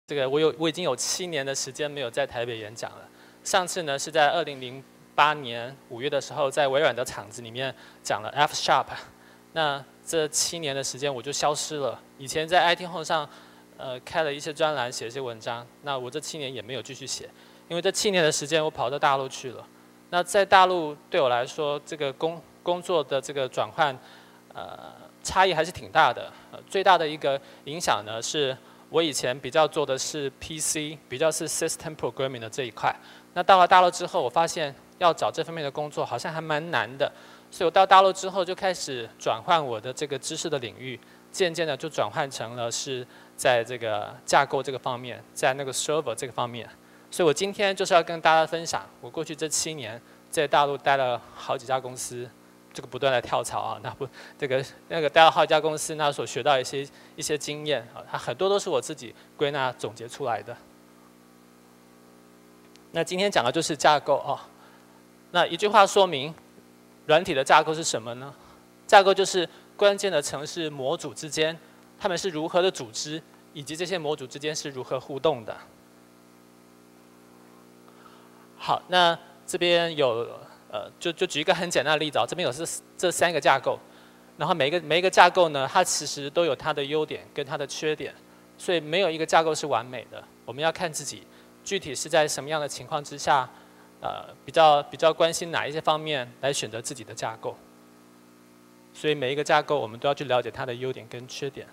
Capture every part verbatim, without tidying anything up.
这个我有我已经有七年的时间没有在台北演讲了。上次呢是在二零零八年五月的时候，在微软的场子里面讲了 F Sharp。那这七年的时间我就消失了。以前在 I T Home 上，呃，开了一些专栏，写一些文章。那我这七年也没有继续写，因为这七年的时间我跑到大陆去了。那在大陆对我来说，这个工工作的这个转换，呃，差异还是挺大的。呃，最大的一个影响呢是。我以前比较做的是 P C， 比较是 System Programming 的这一块。那到了大陆之后，我发现要找这方面的工作好像还蛮难的，所以我到大陆之后就开始转换我的这个知识的领域，渐渐的就转换成了是在这个架构这个方面，在那个 Server 这个方面。所以我今天就是要跟大家分享，我过去这七年在大陆待了好几家公司。这个不断的跳槽啊，那不这个那个待了好几家公司，那所学到一些一些经验啊，它很多都是我自己归纳总结出来的。那今天讲的就是架构啊。那一句话说明，软体的架构是什么呢？架构就是关键的程式模组之间，它们是如何的组织，以及这些模组之间是如何互动的。好，那这边有。呃，就就举一个很简单的例子啊，这边有这这三个架构，然后每一个每一个架构呢，它其实都有它的优点跟它的缺点，所以没有一个架构是完美的。我们要看自己具体是在什么样的情况之下，呃，比较比较关心哪一些方面来选择自己的架构。所以每一个架构我们都要去了解它的优点跟缺点。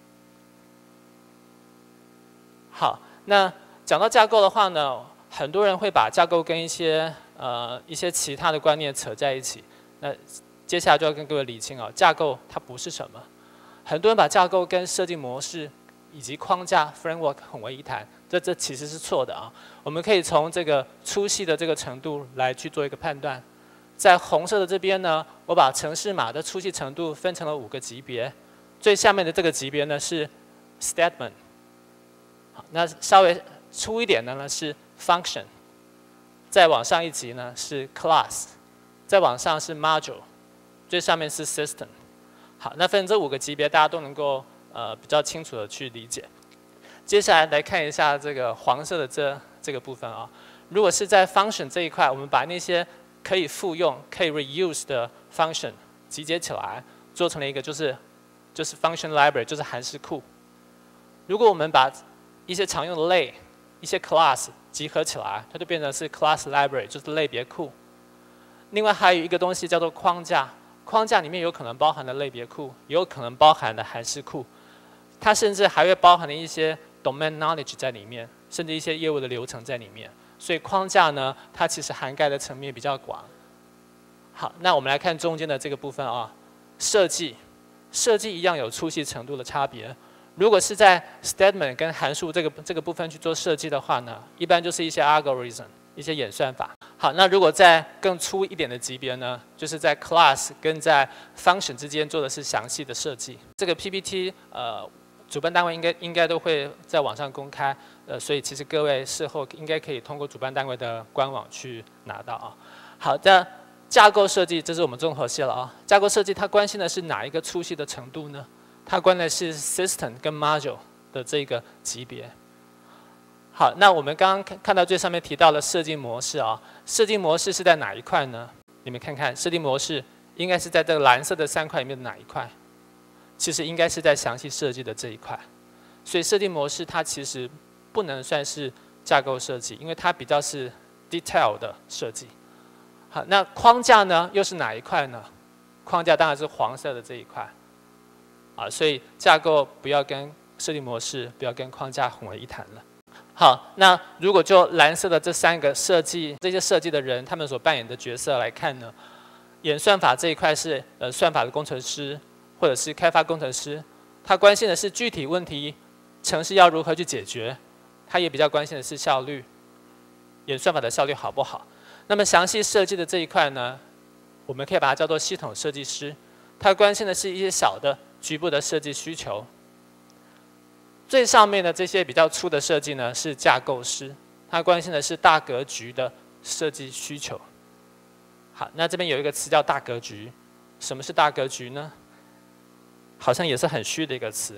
好，那讲到架构的话呢，很多人会把架构跟一些呃，一些其他的观念扯在一起，那接下来就要跟各位理清啊，架构它不是什么。很多人把架构跟设计模式以及框架 framework 混为一谈，这这其实是错的啊。我们可以从这个粗细的这个程度来去做一个判断。在红色的这边呢，我把程式码的粗细程度分成了五个级别，最下面的这个级别呢是 statement， 好，那稍微粗一点的呢是 function。再往上一级呢是 class， 再往上是 module， 最上面是 system。好，那分这五个级别，大家都能够呃比较清楚的去理解。接下来来看一下这个黄色的这这个部分啊。如果是在 function 这一块，我们把那些可以复用、可以 reuse 的 function 集结起来，做成了一个就是就是 function library， 就是函式库。如果我们把一些常用的类、一些 class集合起来，它就变成是 class library， 就是类别库。另外还有一个东西叫做框架，框架里面有可能包含的类别库，也有可能包含的函式库，它甚至还会包含的一些 domain knowledge 在里面，甚至一些业务的流程在里面。所以框架呢，它其实涵盖的层面比较广。好，那我们来看中间的这个部分啊，设计，设计一样有粗细程度的差别。如果是在 statement 跟函数这个这个部分去做设计的话呢，一般就是一些 algorithm， 一些演算法。好，那如果在更粗一点的级别呢，就是在 class 跟在 function 之间做的是详细的设计。这个 P P T 呃，主办单位应该应该都会在网上公开，呃，所以其实各位事后应该可以通过主办单位的官网去拿到啊。好的，架构设计，这是我们综合系了啊。架构设计它关心的是哪一个粗细的程度呢？它关的是 system 跟 module 的这个级别。好，那我们刚刚看看到最上面提到的设计模式啊，设计模式是在哪一块呢？你们看看，设计模式应该是在这个蓝色的三块里面的哪一块？其实应该是在详细设计的这一块。所以设计模式它其实不能算是架构设计，因为它比较是 detail 的设计。好，那框架呢又是哪一块呢？框架当然是黄色的这一块。啊，所以架构不要跟设计模式，不要跟框架混为一谈了。好，那如果就蓝色的这三个设计，这些设计的人他们所扮演的角色来看呢，演算法这一块是呃算法的工程师或者是开发工程师，他关心的是具体问题，程式要如何去解决，他也比较关心的是效率，演算法的效率好不好。那么详细设计的这一块呢，我们可以把它叫做系统设计师，他关心的是一些小的局部的设计需求。最上面的这些比较粗的设计呢，是架构师，他关心的是大格局的设计需求。好，那这边有一个词叫大格局，什么是大格局呢？好像也是很虚的一个词。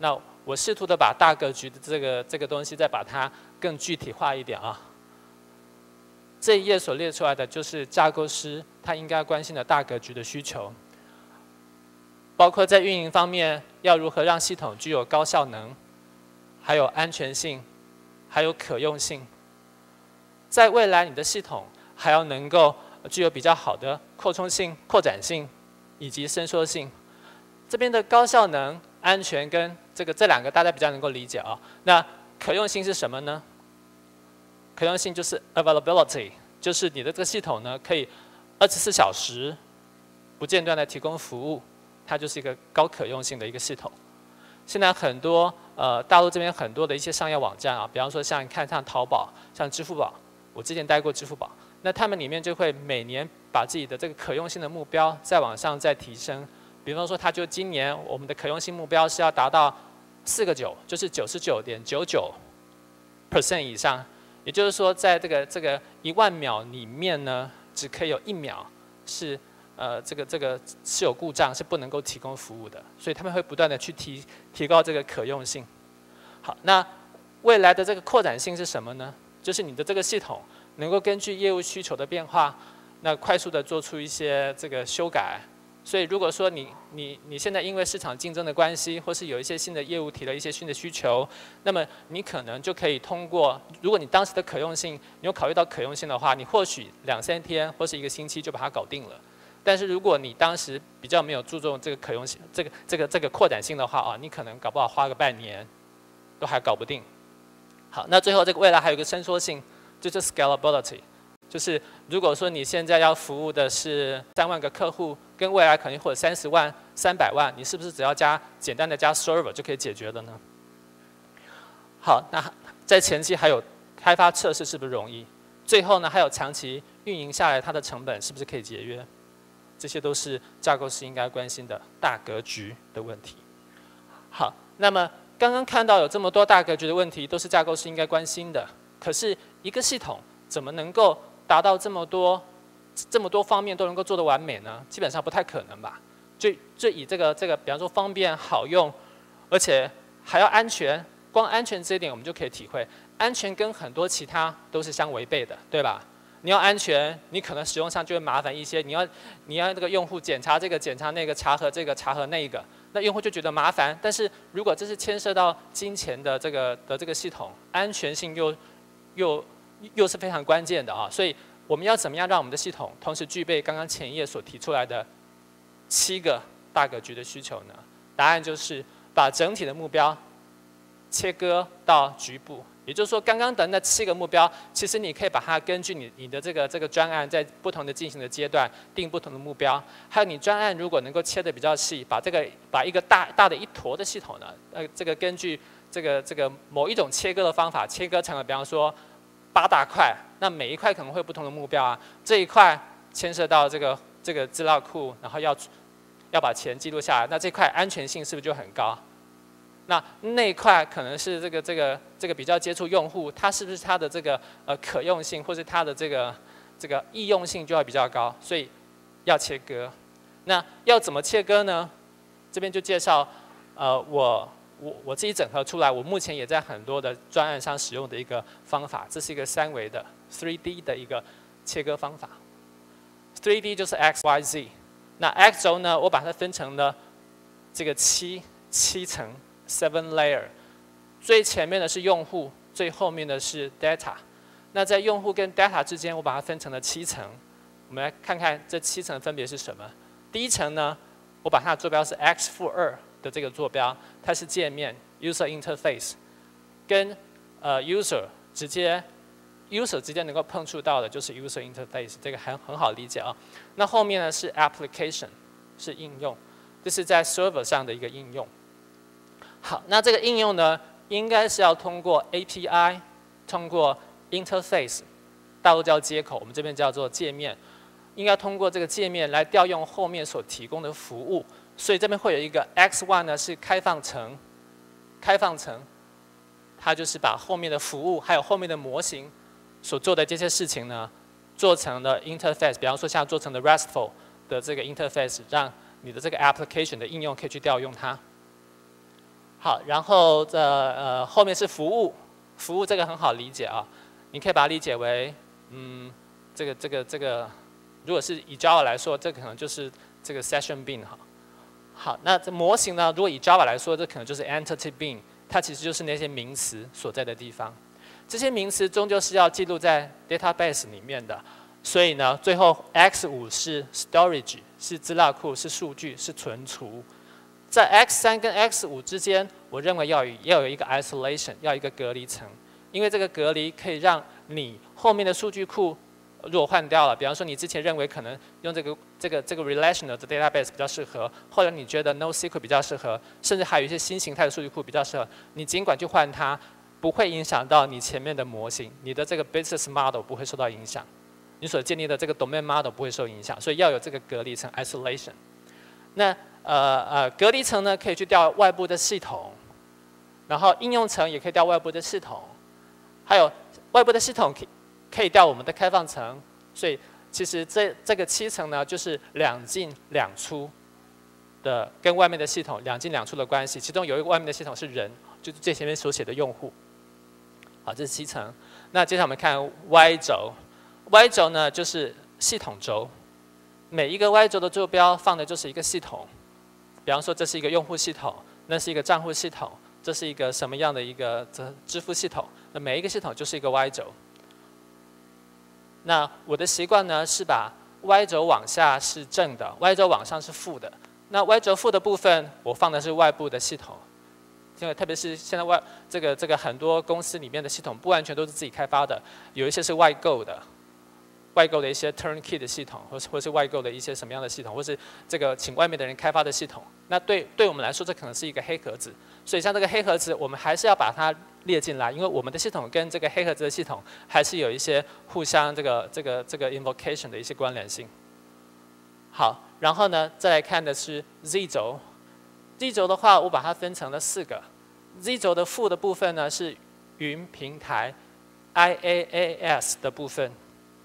那我试图的把大格局的这个这个东西再把它更具体化一点啊。这一页所列出来的就是架构师他应该关心的大格局的需求，包括在运营方面要如何让系统具有高效能，还有安全性，还有可用性。在未来你的系统还要能够具有比较好的扩充性、扩展性以及伸缩性。这边的高效能、安全跟这个这两个大家比较能够理解啊。那可用性是什么呢？可用性就是 availability， 就是你的这个系统呢可以二十四小时不间断的提供服务，它就是一个高可用性的一个系统。现在很多呃大陆这边很多的一些商业网站啊，比方说像看像淘宝、像支付宝，我之前待过支付宝，那他们里面就会每年把自己的这个可用性的目标再往上再提升。比方说，他就今年我们的可用性目标是要达到四个九，就是九十九点九九 percent 以上。也就是说，在这个这个一万秒里面呢，只可以有一秒是呃这个这个是有故障，是不能够提供服务的。所以他们会不断的去提提高这个可用性。好，那未来的这个扩展性是什么呢？就是你的这个系统能够根据业务需求的变化，那快速的做出一些这个修改。所以如果说你你你现在因为市场竞争的关系，或是有一些新的业务提了一些新的需求，那么你可能就可以通过，如果你当时的可用性，你有考虑到可用性的话，你或许两三天或是一个星期就把它搞定了。但是如果你当时比较没有注重这个可用性、这个这个这个扩展性的话啊，你可能搞不好花个半年都还搞不定。好，那最后这个未来还有一个伸缩性，就是 scalability。就是如果说你现在要服务的是三万个客户，跟未来可能或者三十万、三百万，你是不是只要加简单的加 server 就可以解决了呢？好，那在前期还有开发测试是不是容易？最后呢，还有长期运营下来它的成本是不是可以节约？这些都是架构师应该关心的大格局的问题。好，那么刚刚看到有这么多大格局的问题，都是架构师应该关心的。可是一个系统怎么能够达到这么多、这么多方面都能够做得完美呢？基本上不太可能吧。就就以这个这个，比方说方便、好用，而且还要安全。光安全这一点，我们就可以体会，安全跟很多其他都是相违背的，对吧？你要安全，你可能使用上就会麻烦一些。你要你要这个用户检查这个、检查那个、查核这个、查核那个，那用户就觉得麻烦。但是如果这是牵涉到金钱的这个的这个系统，安全性又又又是非常关键的啊，所以我们要怎么样让我们的系统同时具备刚刚前一页所提出来的七个大格局的需求呢？答案就是把整体的目标切割到局部，也就是说，刚刚的那七个目标，其实你可以把它根据你你的这个这个专案在不同的进行的阶段定不同的目标，还有你专案如果能够切得比较细，把这个把一个大大的一坨的系统呢，呃，这个根据这个这个某一种切割的方法切割成了，比方说八大块，那每一块可能会有不同的目标啊。这一块牵涉到这个这个资料库，然后要要把钱记录下来，那这块安全性是不是就很高？那那一块可能是这个这个这个比较接触用户，它是不是它的这个呃可用性，或是它的这个这个易用性就要比较高，所以要切割。那要怎么切割呢？这边就介绍呃我。我我自己整合出来，我目前也在很多的专案上使用的一个方法，这是一个三维的 三 D 的一个切割方法。三 D 就是 X Y Z， 那 X 轴呢，我把它分成了这个七七层 seven layer， 最前面的是用户，最后面的是 data。那在用户跟 data 之间，我把它分成了七层。我们来看看这七层分别是什么。第一层呢，我把它的坐标是 X 负二。的这个坐标，它是界面 user interface， 跟呃 user 直接 user 直接能够碰触到的就是 user interface， 这个很很好理解啊。那后面呢是 application， 是应用，这是在 server 上的一个应用。好，那这个应用呢，应该是要通过 A P I， 通过 interface， 大陆叫接口，我们这边叫做界面，应该通过这个界面来调用后面所提供的服务。所以这边会有一个 X 一 呢是开放层，开放层，它就是把后面的服务还有后面的模型所做的这些事情呢，做成了 interface， 比方说像做成了 RESTful 的这个 interface， 让你的这个 application 的应用可以去调用它。 好，然后这呃后面是服务，服务这个很好理解啊，你可以把它理解为，嗯，这个这个这个，如果是以 Java 来说，这可能就是这个 session bean 哈。好，那这模型呢，如果以 Java 来说，这可能就是 entity bean， 它其实就是那些名词所在的地方。这些名词终究是要记录在 database 里面的，所以呢，最后 X 五 是 storage， 是资料库，是数据，是存储。在 X 三 跟 X 五 之间，我认为要有要有一个 isolation， 要有一个隔离层，因为这个隔离可以让你后面的数据库如果换掉了，比方说你之前认为可能用这个这个这个 relational 的 database 比较适合，后来你觉得 NoSQL 比较适合，甚至还有一些新形态的数据库比较适合，你尽管去换它，不会影响到你前面的模型，你的这个 business model 不会受到影响，你所建立的这个 domain model 不会受影响，所以要有这个隔离层 isolation。那呃呃，隔离层呢可以去调外部的系统，然后应用层也可以调外部的系统，还有外部的系统可以可以调我们的开放层，所以其实这这个七层呢就是两进两出的，跟外面的系统两进两出的关系，其中有一个外面的系统是人，就是最前面所写的用户。好，这是七层。那接下来我们看 Y 轴 ，Y 轴呢就是系统轴，每一个 Y 轴的坐标放的就是一个系统。比方说，这是一个用户系统，那是一个账户系统，这是一个什么样的一个支付系统？那每一个系统就是一个 Y 轴。那我的习惯呢是把 Y 轴往下是正的 ，Y 轴往上是负的。那 Y 轴负的部分，我放的是外部的系统，因为特别是现在外这个这个很多公司里面的系统不完全都是自己开发的，有一些是外购的。外购的一些 turnkey 的系统，或是或是外购的一些什么样的系统，或是这个请外面的人开发的系统，那对对我们来说，这可能是一个黑盒子。所以像这个黑盒子，我们还是要把它列进来，因为我们的系统跟这个黑盒子的系统还是有一些互相这个这个这个 invocation 的一些关联性。好，然后呢，再来看的是 Z 轴。Z 轴的话，我把它分成了四个。Z 轴的负的部分呢是云平台 I A A S 的部分。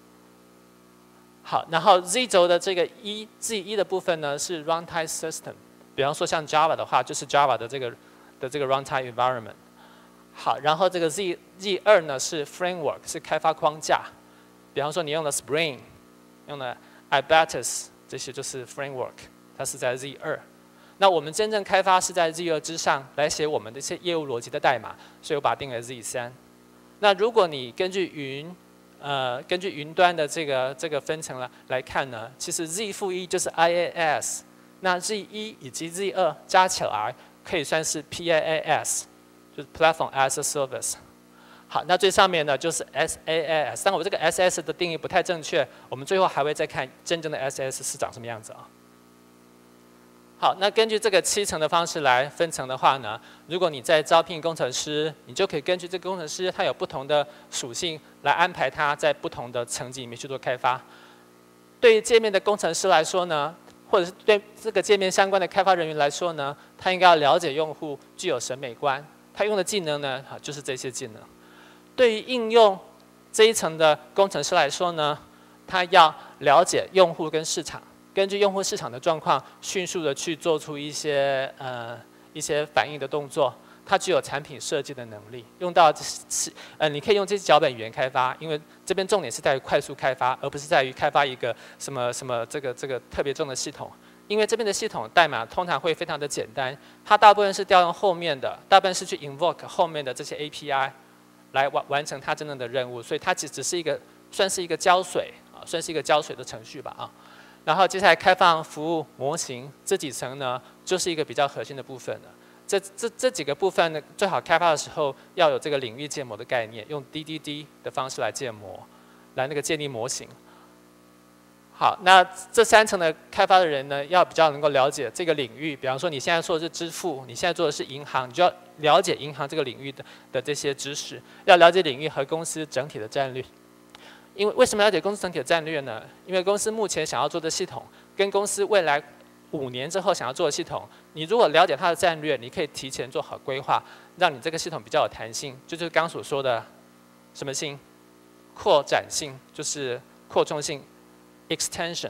好，然后 Z 轴的这个一 Z 一的部分呢是 runtime system， 比方说像 Java 的话，就是 Java 的这个的这个 runtime environment。好，然后这个 Z Z 二呢是 framework， 是开发框架，比方说你用了 Spring， 用了 Ibetus， 这些就是 framework， 它是在 Z 二。那我们真正开发是在 Z 二之上来写我们的一些业务逻辑的代码，所以我把它定为 Z 三。那如果你根据云呃，根据云端的这个这个分层了来看呢，其实 Z 负一就是 I A S， 那 Z 一以及 Z 二加起来可以算是 P A A S， 就是 Platform as a Service。好，那最上面呢就是 S A A S， 但我这个 S S 的定义不太正确，我们最后还会再看真正的 S S 是长什么样子啊。好，那根据这个七层的方式来分层的话呢，如果你在招聘工程师，你就可以根据这个工程师他有不同的属性来安排他在不同的层级里面去做开发。对于界面的工程师来说呢，或者是对这个界面相关的开发人员来说呢，他应该要了解用户，具有审美观，他用的技能呢，就是这些技能。对于应用这一层的工程师来说呢，他要了解用户跟市场。根据用户市场的状况，迅速的去做出一些呃一些反应的动作，它具有产品设计的能力。用到呃，你可以用这些脚本语言开发，因为这边重点是在于快速开发，而不是在于开发一个什么什么这个这个特别重的系统。因为这边的系统代码通常会非常的简单，它大部分是调用后面的，大部分是去 invoke 后面的这些 A P I 来完完成它真正的任务，所以它只只是一个算是一个浇水啊，算是一个浇水的程序吧啊。然后接下来开放服务模型这几层呢，就是一个比较核心的部分了。这这这几个部分呢，最好开发的时候要有这个领域建模的概念，用 D D D 的方式来建模，来那个建立模型。好，那这三层的开发的人呢，要比较能够了解这个领域。比方说，你现在做的是支付，你现在做的是银行，你就要了解银行这个领域的的这些知识，要了解领域和公司整体的战略。因为为什么了解公司整体的战略呢？因为公司目前想要做的系统，跟公司未来五年之后想要做的系统，你如果了解它的战略，你可以提前做好规划，让你这个系统比较有弹性。这就是刚刚所说的什么性？扩展性，就是扩充性 （extension）。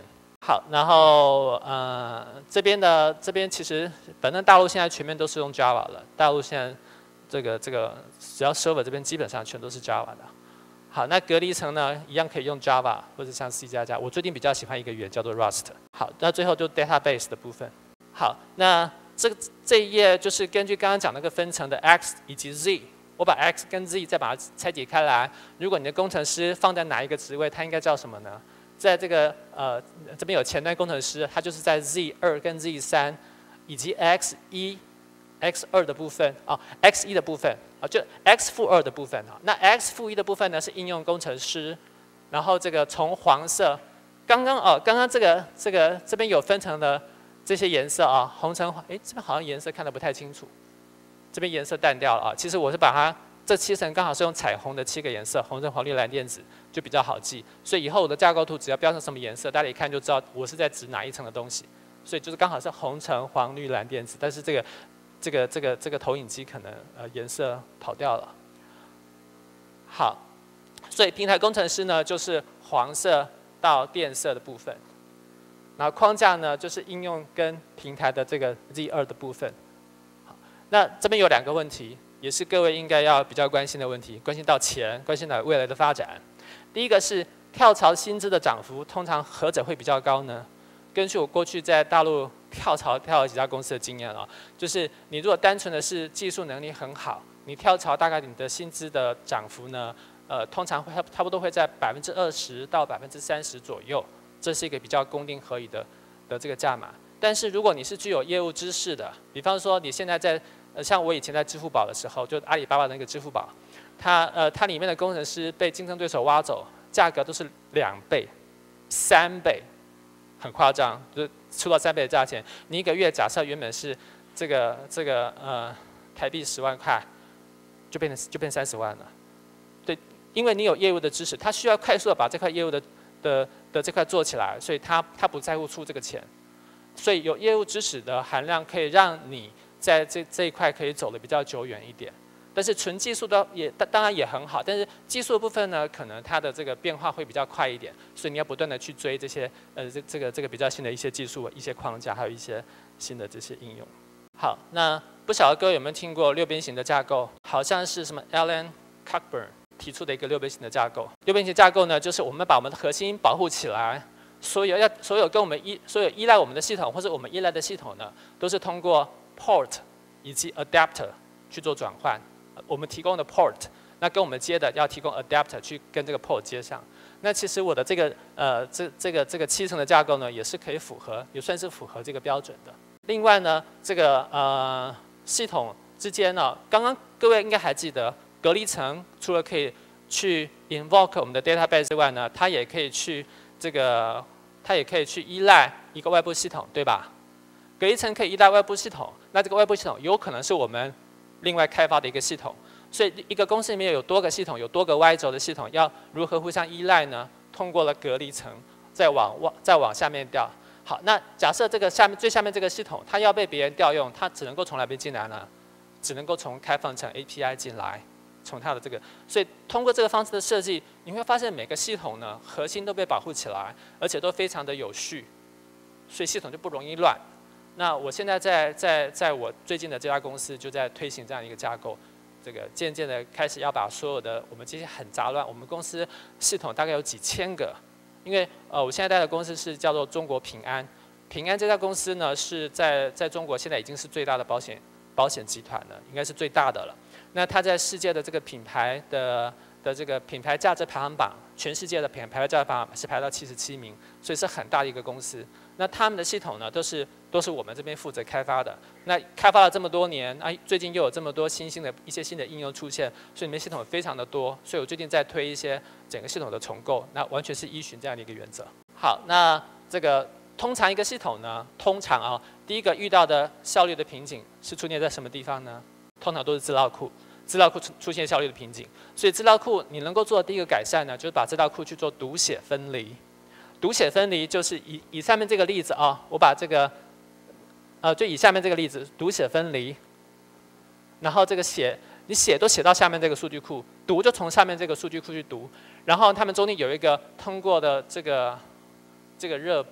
好，然后呃这边的这边其实反正大陆现在全面都是用 Java 了，大陆现在这个这个只要 server 这边基本上全都是 Java 的。好，那隔离层呢一样可以用 Java 或者像 C 加加，我最近比较喜欢一个语言叫做 Rust。好，那最后就 database 的部分。好，那这个这一页就是根据刚刚讲那个分层的 X 以及 Z， 我把 X 跟 Z 再把它拆解开来。如果你的工程师放在哪一个职位，他应该叫什么呢？在这个呃这边有前端工程师，他就是在 Z 二跟 Z 三以及 X 一、X 二的部分啊 ，X 一的部分啊，就 X 负二的部分啊。那 X 负一的部分呢是应用工程师，然后这个从黄色，刚刚哦，刚刚这个这个这边有分成的这些颜色啊，红橙黄，哎，这边好像颜色看得不太清楚，这边颜色淡掉了啊。其实我是把它这七层刚好是用彩虹的七个颜色，红橙黄绿蓝靛紫，就比较好记。所以以后我的架构图只要标成什么颜色，大家一看就知道我是在指哪一层的东西。所以就是刚好是红橙黄绿蓝靛紫，但是这个这个这个这个投影机可能呃颜色跑掉了。好，所以平台工程师呢就是黄色到靛色的部分。然后框架呢，就是应用跟平台的这个 Z 二的部分。好，那这边有两个问题，也是各位应该要比较关心的问题，关心到钱，关心到未来的发展。第一个是跳槽薪资的涨幅，通常何者会比较高呢？根据我过去在大陆跳槽跳了几家公司的经验啊，就是你如果单纯的是技术能力很好，你跳槽大概你的薪资的涨幅呢，呃，通常会差不多会在百分之二十到百分之三十左右。这是一个比较公定合理的的这个价码，但是如果你是具有业务知识的，比方说你现在在呃像我以前在支付宝的时候，就阿里巴巴的那个支付宝，它呃它里面的工程师被竞争对手挖走，价格都是两倍、三倍，很夸张，就是出到三倍的价钱。你一个月假设原本是这个这个呃台币十万块，就变成就变三十万了。对，因为你有业务的知识，他需要快速的把这块业务的的的这块做起来，所以他他不在乎出这个钱，所以有业务知识的含量可以让你在这这一块可以走得比较久远一点。但是纯技术的也当然也很好，但是技术的部分呢，可能它的这个变化会比较快一点，所以你要不断的去追这些呃这这个这个比较新的一些技术、一些框架，还有一些新的这些应用。好，那不晓得各位有没有听过六边形的架构？好像是什么 Alan Cockburn提出的一个六边形的架构。六边形架构呢，就是我们把我们的核心保护起来，所有要所有跟我们依所有依赖我们的系统或者我们依赖的系统呢，都是通过 port 以及 adapter 去做转换。我们提供的 port， 那跟我们接的要提供 adapter 去跟这个 port 接上。那其实我的这个呃这这个这个七层的架构呢，也是可以符合，也算是符合这个标准的。另外呢，这个呃系统之间呢，刚刚各位应该还记得。隔离层除了可以去 invoke 我们的 database 之外呢，它也可以去这个，它也可以去依赖一个外部系统，对吧？隔离层可以依赖外部系统，那这个外部系统有可能是我们另外开发的一个系统，所以一个公司里面有多个系统，有多个 Y 轴的系统，要如何互相依赖呢？通过了隔离层，再往往再往下面调。好，那假设这个下面最下面这个系统，它要被别人调用，它只能够从哪边进来呢？只能够从开放层 A P I 进来。从它的这个，所以通过这个方式的设计，你会发现每个系统呢核心都被保护起来，而且都非常的有序，所以系统就不容易乱。那我现在在在在我最近的这家公司就在推行这样一个架构，这个渐渐的开始要把所有的我们这些很杂乱，我们公司系统大概有几千个，因为呃我现在待的公司是叫做中国平安，平安这家公司呢是在在中国现在已经是最大的保险保险集团了，应该是最大的了。那它在世界的这个品牌的的这个品牌价值排行榜，全世界的品牌价值排行榜是排到七十七名，所以是很大的一个公司。那他们的系统呢，都是都是我们这边负责开发的。那开发了这么多年，啊，最近又有这么多新兴的一些新的应用出现，所以里面系统非常的多。所以我最近在推一些整个系统的重构，那完全是依循这样的一个原则。好，那这个通常一个系统呢，通常啊，第一个遇到的效率的瓶颈是出现在什么地方呢？通常都是资料库。资料库出出现效率的瓶颈，所以资料库你能够做的第一个改善呢，就是把资料库去做读写分离。读写分离就是以以下面这个例子啊，我把这个，呃，就以下面这个例子读写分离，然后这个写你写都写到下面这个数据库，读就从下面这个数据库去读，然后他们中间有一个通过的这个这个热背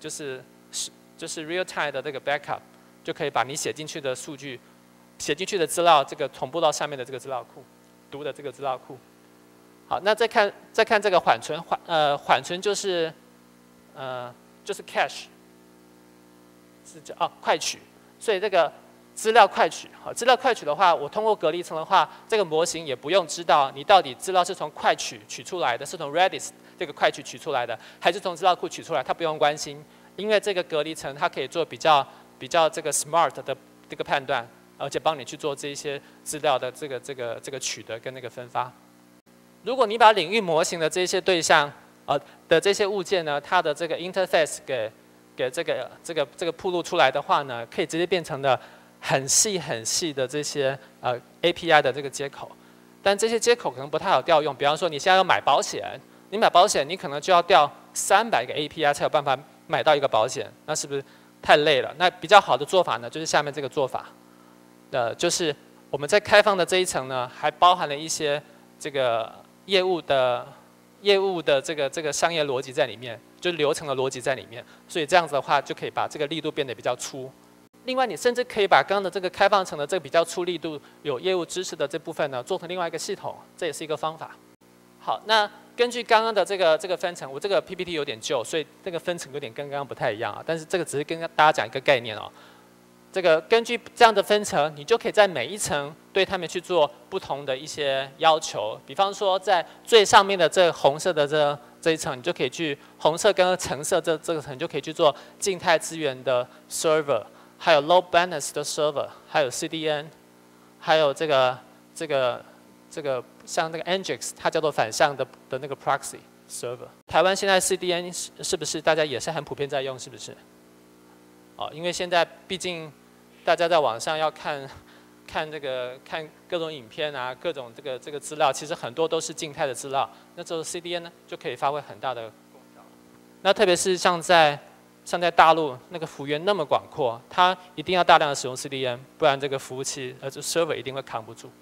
就是是就是 real time 的这个 backup， 就可以把你写进去的数据、写进去的资料这个同步到下面的这个资料库，读的这个资料库。好，那再看再看这个缓存，缓呃缓存就是呃就是 cache， 是叫哦快取，所以这个资料快取，好，资料快取的话，我通过隔离层的话，这个模型也不用知道你到底资料是从快取取出来的，是从 Redis 这个快取取出来的，还是从资料库取出来，它不用关心，因为这个隔离层它可以做比较比较这个 smart 的这个判断，而且帮你去做这一些资料的这个这个这个取得跟那个分发。如果你把领域模型的这些对象，呃的这些物件呢，它的这个 interface 给给这个这个这个铺露出来的话呢，可以直接变成了很细很细的这些呃 A P I 的这个接口。但这些接口可能不太好调用，比方说你现在要买保险，你买保险你可能就要调三百个 A P I 才有办法买到一个保险，那是不是太累了？那比较好的做法呢，就是下面这个做法，呃，就是我们在开放的这一层呢，还包含了一些这个业务的业务的这个这个商业逻辑在里面，就是流程的逻辑在里面，所以这样子的话就可以把这个力度变得比较粗。另外，你甚至可以把刚刚的这个开放层的这个比较粗力度有业务支持的这部分呢，做成另外一个系统，这也是一个方法。好，那根据刚刚的这个这个分层，我这个 P P T 有点旧，所以这个分层有点跟刚刚不太一样啊。但是这个只是跟大家讲一个概念哦。这个根据这样的分层，你就可以在每一层对他们去做不同的一些要求。比方说，在最上面的这红色的这这一层，你就可以去红色跟橙色这这个层就可以去做静态资源的 server， 还有 load balance 的 server， 还有 C D N， 还有这个这个这个像那个 Nginx， 它叫做反向的的那个 proxy server。台湾现在 C D N 是是不是大家也是很普遍在用？是不是？哦，因为现在毕竟大家在网上要看，看这个看各种影片啊，各种这个这个资料，其实很多都是静态的资料。那这个 C D N 呢，就可以发挥很大的功效。那特别是像在像在大陆那个幅员那么广阔，它一定要大量的使用 C D N， 不然这个服务器呃这 server 一定会扛不住。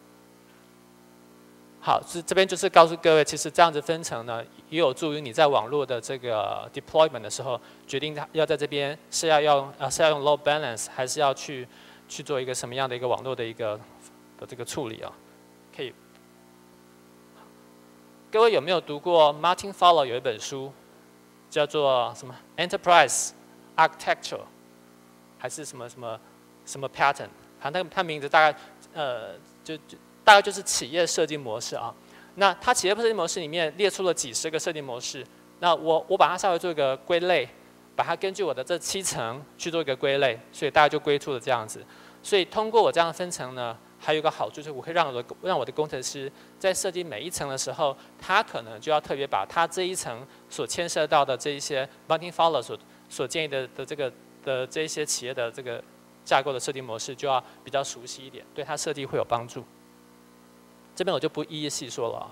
好，这这边就是告诉各位，其实这样子分层呢，也有助于你在网络的这个 deployment 的时候，决定要在这边是要用呃是要用 load balance， 还是要去去做一个什么样的一个网络的一个的这个处理啊？可以。各位有没有读过 Martin Fowler 有一本书，叫做什么 Enterprise Architecture， 还是什么什么什么 Pattern？ 反正它名字大概呃就就。大概就是企业设计模式啊。那它企业设计模式里面列出了几十个设计模式。那我我把它稍微做一个归类，把它根据我的这七层去做一个归类，所以大家就归出了这样子。所以通过我这样的分层呢，还有一个好处就是我可以让我的让我的工程师在设计每一层的时候，他可能就要特别把他这一层所牵涉到的这一些 Martin Fowler 所所建议的的这个的这一些企业的这个架构的设计模式，就要比较熟悉一点，对他设计会有帮助。这边我就不一一细说了啊。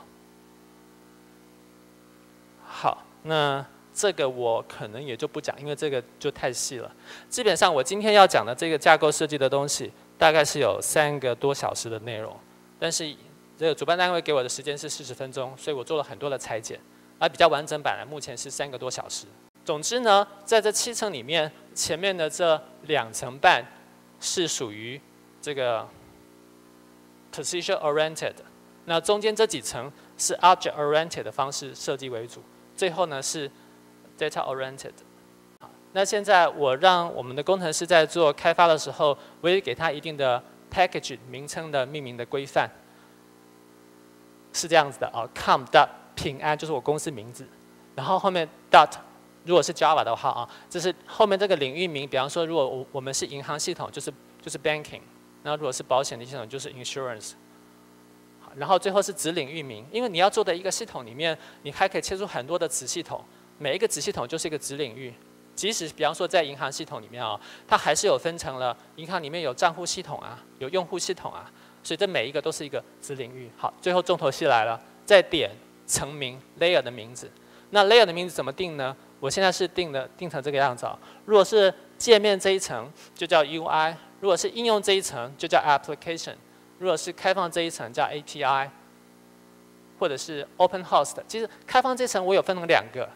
好，那这个我可能也就不讲，因为这个就太细了。基本上我今天要讲的这个架构设计的东西，大概是有三个多小时的内容，但是这个主办单位给我的时间是四十分钟，所以我做了很多的裁剪，而比较完整版目前是三个多小时。总之呢，在这七层里面，前面的这两层半是属于这个 position oriented。那中间这几层是 object oriented 的方式设计为主，最后呢是 data oriented。那现在我让我们的工程师在做开发的时候，我也给他一定的 package 名称的命名的规范，是这样子的啊 ，com dot 平安就是我公司名字，然后后面 dot 如果是 Java 的话啊，这是后面这个领域名，比方说如果我我们是银行系统，就是就是 banking， 那如果是保险的系统就是 insurance。然后最后是子领域名，因为你要做的一个系统里面，你还可以切出很多的子系统，每一个子系统就是一个子领域。即使比方说在银行系统里面啊，它还是有分成了，银行里面有账户系统啊，有用户系统啊，所以这每一个都是一个子领域。好，最后重头戏来了，再点层名 layer 的名字。那 layer 的名字怎么定呢？我现在是定的定成这个样子啊。如果是界面这一层，就叫 U I； 如果是应用这一层，就叫 application。如果是开放这一层叫 A P I， 或者是 Open Host， 其实开放这层我有分成两个，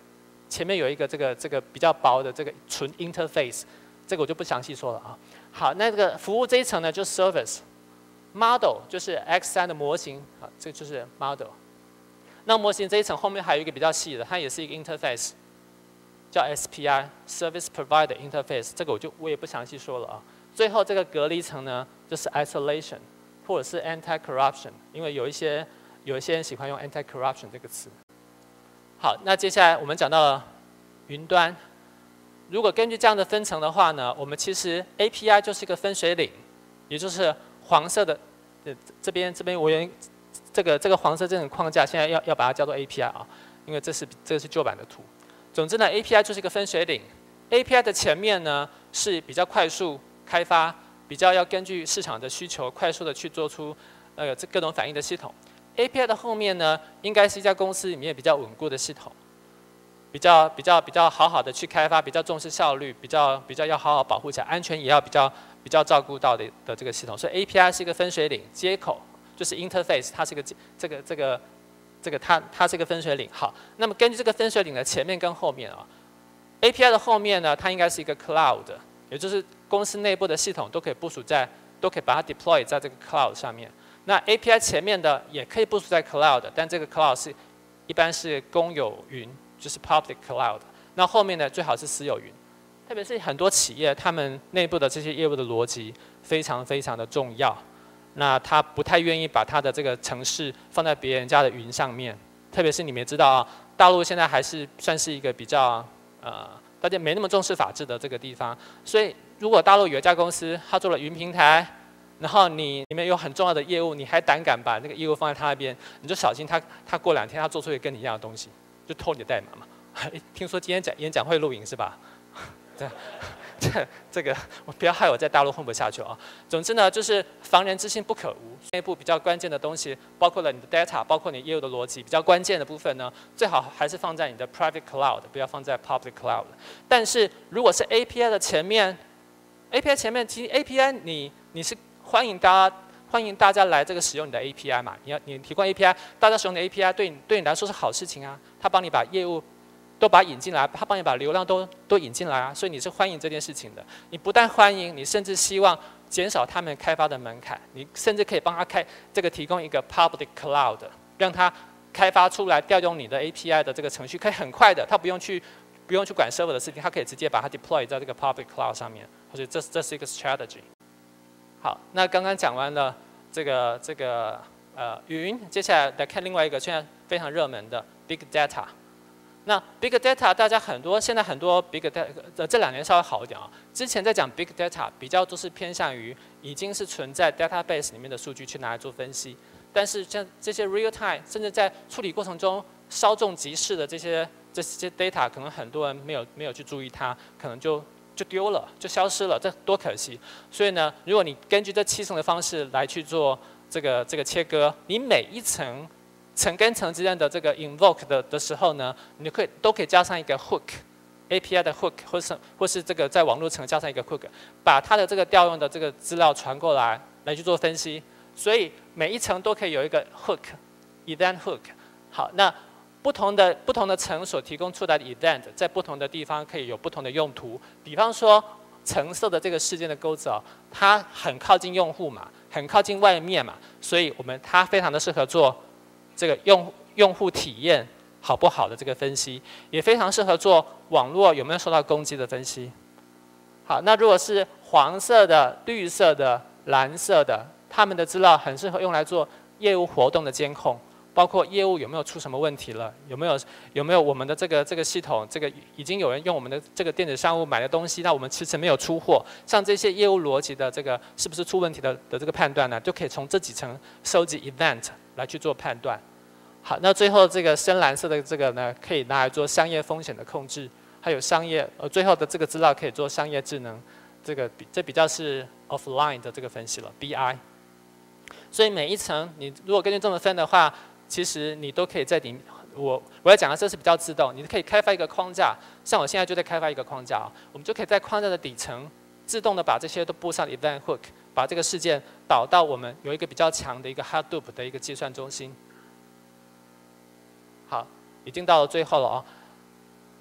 前面有一个这个这个比较薄的这个纯 interface， 这个我就不详细说了啊。好，那这个服务这一层呢，就是 service。model 就是 X 三 的模型，啊，这就是 model。那模型这一层后面还有一个比较细的，它也是一个 interface， 叫 S P I，Service Provider Interface， 这个我就我也不详细说了啊。最后这个隔离层呢，就是 isolation 或者是 anti-corruption， 因为有一些有一些人喜欢用 anti-corruption 这个词。好，那接下来我们讲到了云端。如果根据这样的分层的话呢，我们其实 A P I 就是一个分水岭，也就是黄色的，呃，这边这边我原这个这个黄色这种框架，现在要要把它叫做 A P I 啊，因为这是这是旧版的图。总之呢 ，A P I 就是一个分水岭。A P I 的前面呢是比较快速开发，比较要根据市场的需求快速的去做出呃这各种反应的系统。A P I 的后面呢，应该是一家公司里面比较稳固的系统，比较比较比较好好的去开发，比较重视效率，比较比较要好好保护起来，安全也要比较。比较照顾到的的这个系统，所以 A P I 是一个分水岭，接口就是 interface， 它是一个这个这个这个它它是一个分水岭。好，那么根据这个分水岭的前面跟后面啊 ，A P I 的后面呢，它应该是一个 cloud， 也就是公司内部的系统都可以部署在，都可以把它 deploy 在这个 cloud 上面。那 A P I 前面的也可以部署在 cloud， 但这个 cloud 是一般是公有云，就是 public cloud。那后面呢，最好是私有云。特别是很多企业，他们内部的这些业务的逻辑非常非常的重要。那他不太愿意把他的这个程式放在别人家的云上面。特别是你们也知道啊，大陆现在还是算是一个比较呃大家没那么重视法治的这个地方。所以如果大陆有一家公司，他做了云平台，然后你里面有很重要的业务，你还胆敢把那个业务放在他那边，你就小心他他过两天他做出一个跟你一样的东西，就偷你的代码嘛。听说今天讲演讲会录影是吧？这这这个，我不要害我在大陆混不下去啊！总之呢，就是防人之心不可无。内部比较关键的东西，包括了你的 data， 包括你业务的逻辑，比较关键的部分呢，最好还是放在你的 private cloud， 不要放在 public cloud。但是如果是 A P I 的前面 ，A P I 前面其实 A P I 你你是欢迎大家欢迎大家来这个使用你的 A P I 嘛？你要你提供 A P I， 大家使用你的 A P I 对你对你来说是好事情啊，他帮你把业务。都把它引进来，他帮你把流量都都引进来啊，所以你是欢迎这件事情的。你不但欢迎，你甚至希望减少他们开发的门槛，你甚至可以帮他开这个提供一个 public cloud， 让他开发出来调用你的 A P I 的这个程序，可以很快的，他不用去不用去管 server 的事情，他可以直接把它 deploy 在这个 public cloud 上面。所以这这是一个 strategy。好，那刚刚讲完了这个这个呃云，接下来来看另外一个现在非常热门的 big data。那 big data 大家很多现在很多 big data 这两年稍微好一点啊。之前在讲 big data 比较都是偏向于已经是存在 database 里面的数据去拿来做分析，但是像这些 real time 甚至在处理过程中稍纵即逝的这些这些 data， 可能很多人没有没有去注意它，可能就就丢了，就消失了，这多可惜。所以呢，如果你根据这七层的方式来去做这个这个切割，你每一层层跟层之间的这个 invoke 的的时候呢，你可以都可以加上一个 hook，A P I 的 hook， 或是或是这个在网络层加上一个 hook， 把它的这个调用的这个资料传过来，来去做分析。所以每一层都可以有一个 hook，event hook。好，那不同的不同的层所提供出来的 event， 在不同的地方可以有不同的用途。比方说橙色的这个事件的钩子哦，它很靠近用户嘛，很靠近外面嘛，所以我们它非常的适合做这个用用户体验好不好的这个分析，也非常适合做网络有没有受到攻击的分析。好，那如果是黄色的、绿色的、蓝色的，他们的资料很适合用来做业务活动的监控，包括业务有没有出什么问题了，有没有有没有我们的这个这个系统，这个已经有人用我们的这个电子商务买的东西，那我们迟迟没有出货，像这些业务逻辑的这个是不是出问题的的这个判断呢，就可以从这几层收集 event 来去做判断。好，那最后这个深蓝色的这个呢，可以拿来做商业风险的控制，还有商业呃最后的这个资料可以做商业智能，这个比这比较是 offline 的这个分析了 B I。所以每一层你如果根据这么分的话，其实你都可以在里我我要讲的这是比较自动，你可以开发一个框架，像我现在就在开发一个框架，我们就可以在框架的底层自动的把这些都布上 event hook， 把这个事件导到我们有一个比较强的一个 Hadoop 的一个计算中心。好，已经到了最后了哦。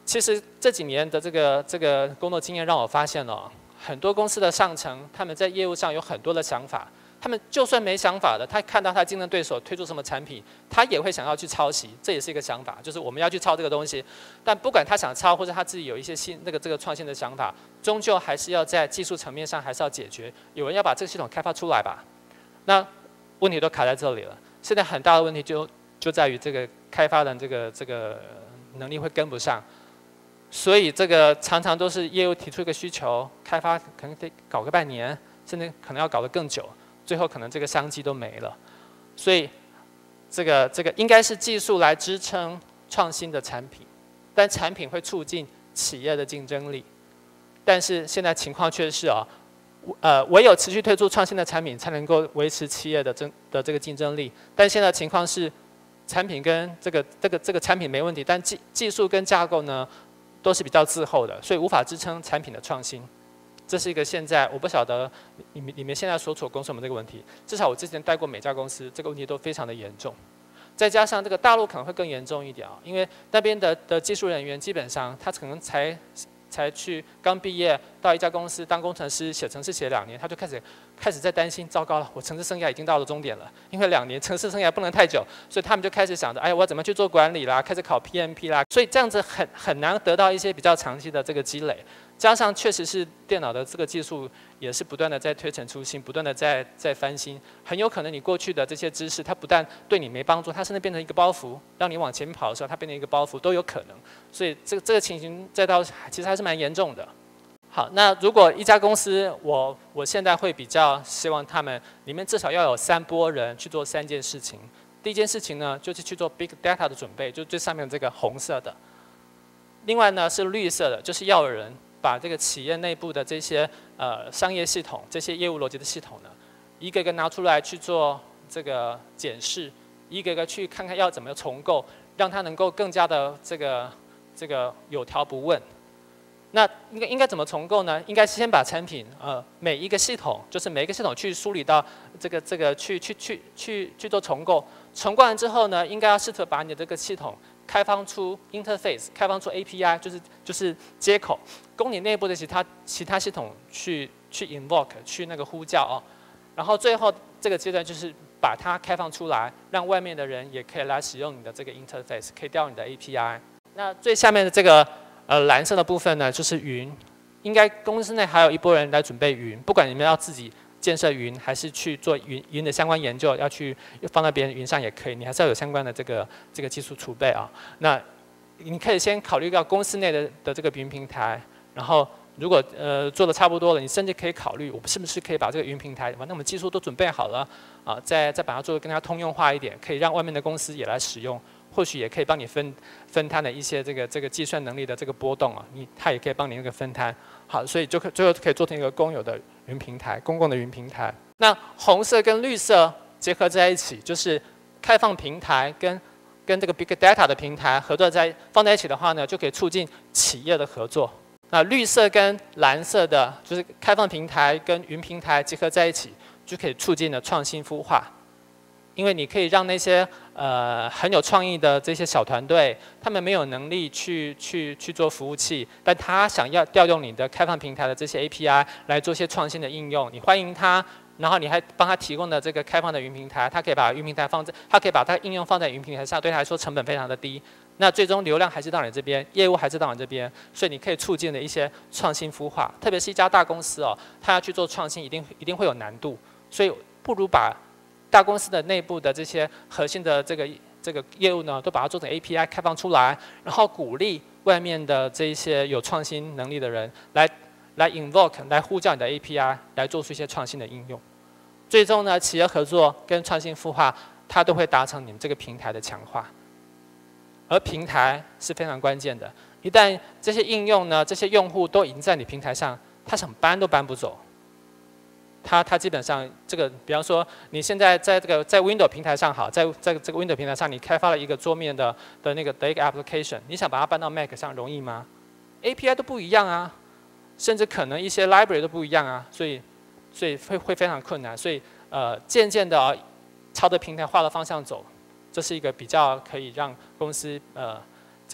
其实这几年的这个这个工作经验让我发现了，很多公司的上层他们在业务上有很多的想法，他们就算没想法的，他看到他竞争对手推出什么产品，他也会想要去抄袭，这也是一个想法，就是我们要去抄这个东西。但不管他想抄或者他自己有一些新那个这个创新的想法，终究还是要在技术层面上还是要解决，有人要把这个系统开发出来吧。那问题都卡在这里了。现在很大的问题就就在于这个开发人这个这个能力会跟不上。所以这个常常都是业务提出一个需求，开发可能得搞个半年，甚至可能要搞得更久，最后可能这个商机都没了。所以这个这个应该是技术来支撑创新的产品，但产品会促进企业的竞争力。但是现在情况却是啊，呃，唯有持续推出创新的产品，才能够维持企业的争的这个竞争力。但现在情况是，产品跟这个这个这个产品没问题，但技技术跟架构呢？都是比较滞后的，所以无法支撑产品的创新。这是一个现在我不晓得你们你们现在所处公司有没有这个问题。至少我之前待过每家公司，这个问题都非常的严重。再加上这个大陆可能会更严重一点啊，因为那边的的技术人员基本上他可能才才去刚毕业到一家公司当工程师，写程式写两年，他就开始开始在担心，糟糕了，我程式生涯已经到了终点了，因为两年程式生涯不能太久，所以他们就开始想着，哎，我要怎么去做管理啦，开始考 P M P 啦，所以这样子很很难得到一些比较长期的这个积累。加上确实是电脑的这个技术也是不断的在推陈出新，不断的在在翻新，很有可能你过去的这些知识，它不但对你没帮助，它甚至变成一个包袱，让你往前面跑的时候，它变成一个包袱都有可能。所以这个这个情形再到其实还是蛮严重的。好，那如果一家公司，我我现在会比较希望他们里面至少要有三拨人去做三件事情。第一件事情呢，就是去做 big data 的准备，就最上面这个红色的。另外呢是绿色的，就是要有人把这个企业内部的这些呃商业系统、这些业务逻辑的系统呢，一个一个拿出来去做这个检视，一个一个去看看要怎么重构，让它能够更加的这个这个有条不紊。那应该应该怎么重构呢？应该先把产品呃每一个系统，就是每一个系统去梳理到这个这个去去去去去做重构。重构完之后呢，应该要试图把你的这个系统开放出 interface， 开放出 A P I， 就是就是接口，供你内部的其他其他系统去去 invoke 去那个呼叫哦。然后最后这个阶段就是把它开放出来，让外面的人也可以来使用你的这个 interface， 可以调你的 A P I。那最下面的这个。呃，蓝色的部分呢，就是云。应该公司内还有一拨人来准备云，不管你们要自己建设云，还是去做云云的相关研究，要去放在别人云上也可以，你还是要有相关的这个这个技术储备啊。那你可以先考虑到公司内的的这个云平台，然后如果呃做的差不多了，你甚至可以考虑，我们是不是可以把这个云平台，反正我们技术都准备好了啊，再再把它做得更加通用化一点，可以让外面的公司也来使用。或许也可以帮你分分摊的一些这个这个计算能力的这个波动啊，你它也可以帮你那个分摊，好，所以就可最后可以做成一个公有的云平台，公共的云平台。那红色跟绿色结合在一起，就是开放平台跟跟这个 big data 的平台合作在放在一起的话呢，就可以促进企业的合作。那绿色跟蓝色的，就是开放平台跟云平台结合在一起，就可以促进了创新孵化。因为你可以让那些呃很有创意的这些小团队，他们没有能力去去去做服务器，但他想要调用你的开放平台的这些 A P I 来做一些创新的应用，你欢迎他，然后你还帮他提供的这个开放的云平台，他可以把云平台放在，他可以把它应用放在云平台上，对他来说成本非常的低，那最终流量还是到你这边，业务还是到你这边，所以你可以促进的一些创新孵化，特别是一家大公司哦，他要去做创新，一定一定会有难度，所以不如把大公司的内部的这些核心的这个这个业务呢，都把它做成 A P I 开放出来，然后鼓励外面的这一些有创新能力的人来来 invoke 来呼叫你的 A P I， 来做出一些创新的应用。最终呢，企业合作跟创新孵化，它都会达成你们这个平台的强化。而平台是非常关键的，一旦这些应用呢，这些用户都已经在你平台上，他想搬都搬不走。它它基本上这个，比方说你现在在这个在 Windows 平台上好，在在这个 Windows 平台上，你开发了一个桌面的的那个的一个 application， 你想把它搬到 Mac 上容易吗 ？A P I 都不一样啊，甚至可能一些 library 都不一样啊，所以所以会会非常困难。所以呃，渐渐的、啊、朝着平台化的方向走，这是一个比较可以让公司呃这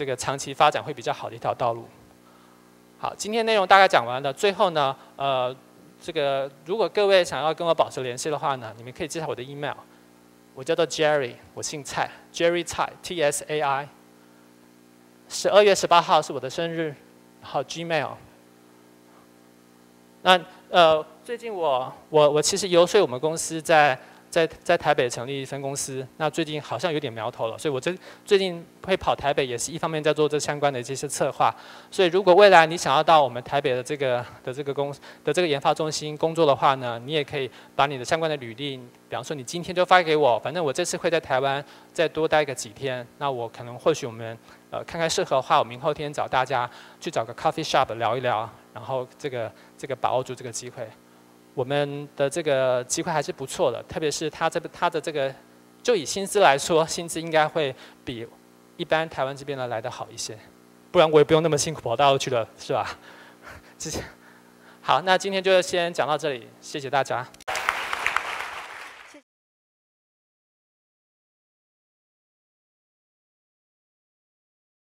这个长期发展会比较好的一条道路。好，今天内容大概讲完了，最后呢，呃，这个如果各位想要跟我保持联系的话呢，你们可以记下我的 email， 我叫做 Jerry， 我姓蔡 ，Jerry 蔡 ，T S A I。十二月十八号是我的生日，好 Gmail。那呃，最近我我我其实游说我们公司在在在台北成立分公司，那最近好像有点苗头了，所以我这最近会跑台北，也是一方面在做这相关的这些策划。所以如果未来你想要到我们台北的这个的这个公的这个研发中心工作的话呢，你也可以把你的相关的履历，比方说你今天就发给我，反正我这次会在台湾再多待个几天，那我可能或许我们呃看看适合的话，我明后天找大家去找个 coffee shop 聊一聊，然后这个这个把握住这个机会。我们的这个机会还是不错的，特别是他这个他的这个，就以薪资来说，薪资应该会比一般台湾这边的来得好一些，不然我也不用那么辛苦跑大陆去了，是吧？好，那今天就先讲到这里，谢谢大家。